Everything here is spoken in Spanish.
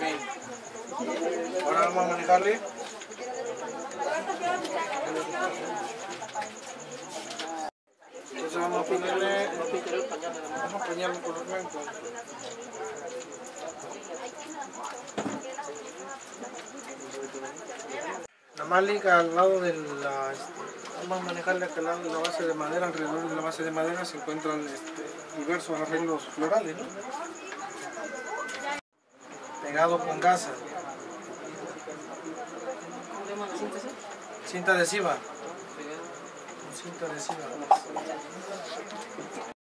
Ok. Ahora vamos a manejarle. Entonces vamos a ponerle, vamos a apañarlo por el cuenco. La málica al lado de la, vamos a manejarle acá al lado de la base de madera, alrededor de la base de madera se encuentran diversos arreglos florales, ¿no? Pegado con gasa. Cinta adhesiva. Cinta adhesiva.